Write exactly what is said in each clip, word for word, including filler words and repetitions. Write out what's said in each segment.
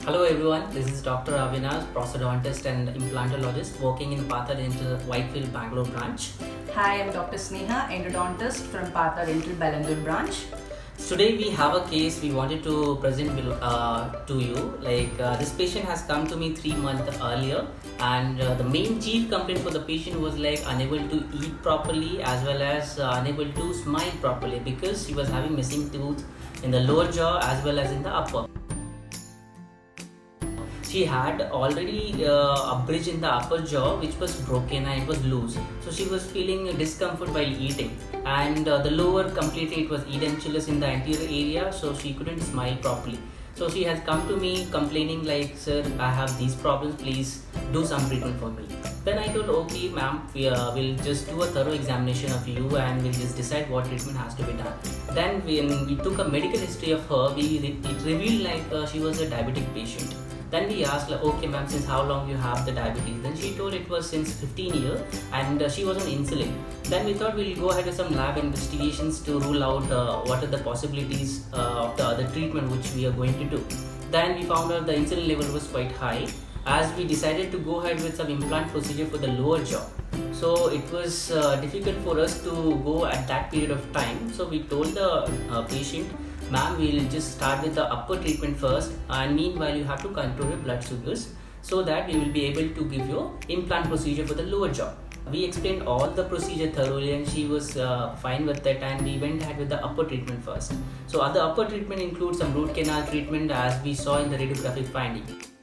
Hello everyone, this is Doctor Avinash, prosthodontist and implantologist working in Partha Dental Whitefield, Bangalore branch. Hi, I'm Doctor Sneha, endodontist from Partha Dental Bangalore branch. Today we have a case we wanted to present uh, to you. Like uh, this patient has come to me three months earlier, and uh, the main chief complaint for the patient was like unable to eat properly as well as uh, unable to smile properly because she was having missing tooth in the lower jaw as well as in the upper. She had already uh, a bridge in the upper jaw which was broken and it was loose. So she was feeling discomfort while eating, and uh, the lower completely it was edentulous in the anterior area, so she couldn't smile properly. So she has come to me complaining like, sir, I have these problems, please do some treatment for me. Then I told, okay ma'am, we, uh, we'll just do a thorough examination of you and we'll just decide what treatment has to be done. Then when we took a medical history of her, we, it revealed like uh, she was a diabetic patient. Then we asked like, okay ma'am, since how long you have the diabetes? Then she told it was since fifteen years and uh, she was on insulin. Then we thought we'll go ahead with some lab investigations to rule out uh, what are the possibilities uh, of the other treatment which we are going to do. Then we found out the insulin level was quite high, as we decided to go ahead with some implant procedure for the lower jaw. So it was uh, difficult for us to go at that period of time. So we told the uh, patient, ma'am, we'll just start with the upper treatment first, and meanwhile you have to control your blood sugars so that we will be able to give you implant procedure for the lower jaw. We explained all the procedure thoroughly and she was uh, fine with that, and we went ahead with the upper treatment first. So other upper treatment includes some root canal treatment as we saw in the radiographic finding.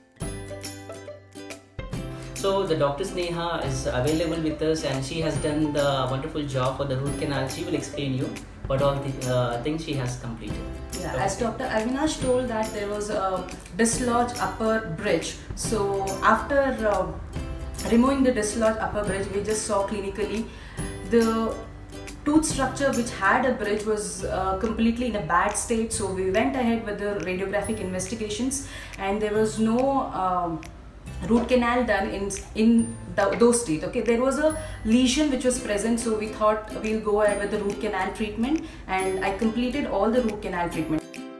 So the Doctor Sneha is available with us and she has done the wonderful job for the root canal. She will explain you what all the uh, things she has completed. Yeah, okay. As Doctor Avinash told that there was a dislodged upper bridge. So after uh, removing the dislodged upper bridge, we just saw clinically the tooth structure which had a bridge was uh, completely in a bad state. So we went ahead with the radiographic investigations and there was no um, root canal done in in the, those teeth. Okay, there was a lesion which was present, so we thought we'll go ahead with the root canal treatment, and I completed all the root canal treatment.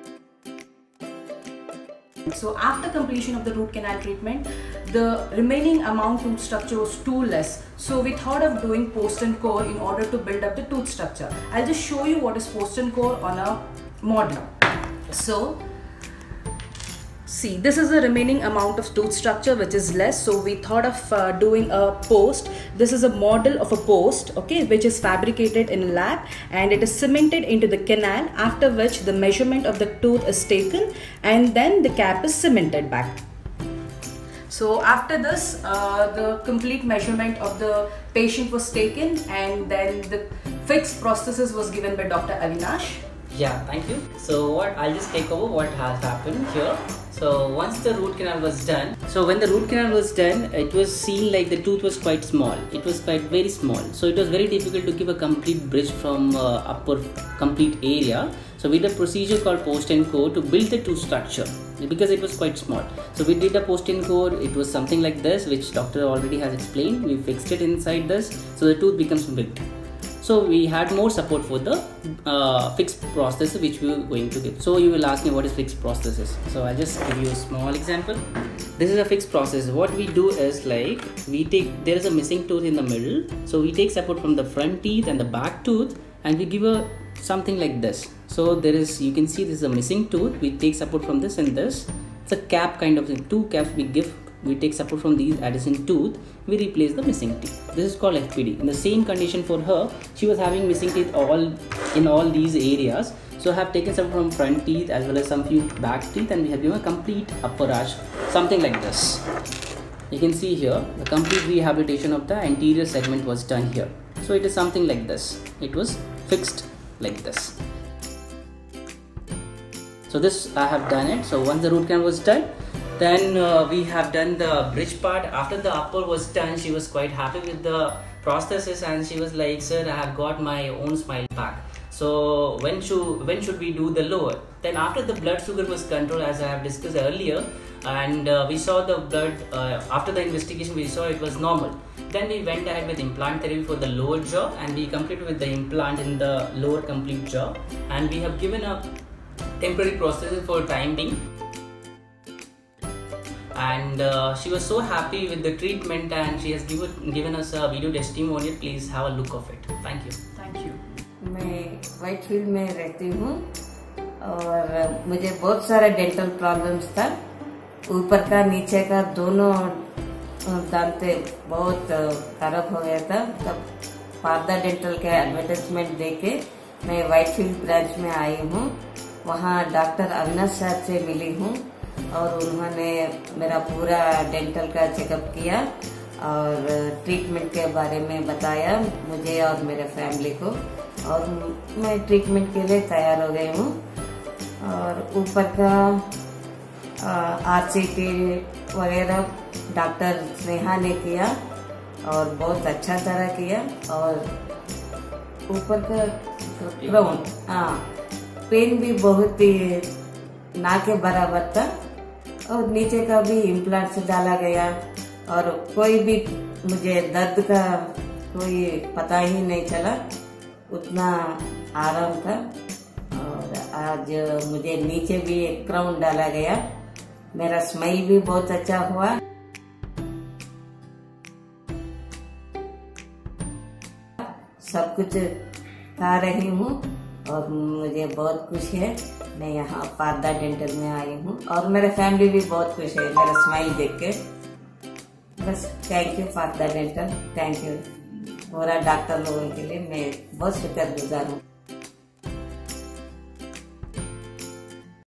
So after completion of the root canal treatment, the remaining amount tooth structure was too less, so we thought of doing post and core in order to build up the tooth structure. I'll just show you what is post and core on a model. So see, this is the remaining amount of tooth structure which is less, so we thought of uh, doing a post. This is a model of a post, okay, which is fabricated in a lab and it is cemented into the canal, after which the measurement of the tooth is taken and then the cap is cemented back. So after this, uh, the complete measurement of the patient was taken and then the fixed prosthesis was given by Doctor Avinash. Yeah, thank you. So what I'll just take over what has happened here. So once the root canal was done, so when the root canal was done, it was seen like the tooth was quite small. It was quite very small. So it was very difficult to give a complete bridge from uh, upper complete area. So we did a procedure called post and core to build the tooth structure because it was quite small. So we did a post and core. It was something like this, which doctor already has explained. We fixed it inside this, so the tooth becomes big. So we had more support for the uh, fixed prosthesis which we were going to give. So you will ask me what is fixed prosthesis. So I'll just give you a small example. This is a fixed prosthesis. What we do is like we take, there is a missing tooth in the middle. So we take support from the front teeth and the back tooth and we give a something like this. So there is, you can see this is a missing tooth. We take support from this and this. It's a cap kind of thing. Two caps we give. We take support from these adjacent tooth, we replace the missing teeth. This is called F P D. In the same condition for her, she was having missing teeth all in all these areas. So I have taken support from front teeth as well as some few back teeth, and we have given a complete upper arch, something like this. You can see here, the complete rehabilitation of the anterior segment was done here. So it is something like this. It was fixed like this. So this I have done it. So once the root canal was done, then uh, we have done the bridge part. After the upper was done, she was quite happy with the prosthesis and she was like, sir, I have got my own smile back. So when should, when should we do the lower? Then after the blood sugar was controlled, as I have discussed earlier, and uh, we saw the blood, uh, after the investigation we saw it was normal. Then we went ahead with implant therapy for the lower jaw and we completed with the implant in the lower complete jaw, and we have given a temporary prosthesis for time being. and uh, she was so happy with the treatment, and she has given given us a video testimonial. Please have a look of it. Thank you. Thank you. मैं व्हाइटफील्ड में रहती हूँ और मुझे बहुत सारे dental problems था। ऊपर का नीचे का दोनों दांते बहुत खराब हो गया था। तब पारदा डेंटल के एडवर्टाइजमेंट देके मैं व्हाइटफील्ड ब्रांच में आई हूँ। वहाँ डॉक्टर अविनाश साहब से मिली हूँ और उन्होंने मेरा पूरा डेंटल का चेकअप किया और ट्रीटमेंट के बारे में बताया मुझे और मेरे फैमिली को, और मैं ट्रीटमेंट के लिए तैयार हो गई हूँ। और ऊपर का आरसीटी वगैरह डॉक्टर स्नेहा ने किया और बहुत अच्छा तरह किया। और ऊपर का क्राउन, हाँ, पेन भी बहुत ही ना के बराबर था। और नीचे का भी इम्प्लांट्स डाला गया और कोई भी मुझे दर्द का कोई पता ही नहीं चला, उतना आराम था। और आज मुझे नीचे भी एक क्राउन डाला गया, मेरा स्माइल भी बहुत अच्छा हुआ। सब कुछ खा रही हूँ और मुझे बहुत खुशी है। मैं यहाँ पारदा डेंटल में आई हूँ और मेरे फैमिली भी बहुत खुश है मेरा स्माइल देख के। बस thank you Parda dental, thank you पूरा डॉक्टर लोगों के लिए मैं बहुत शुक्रगुजार हूँ।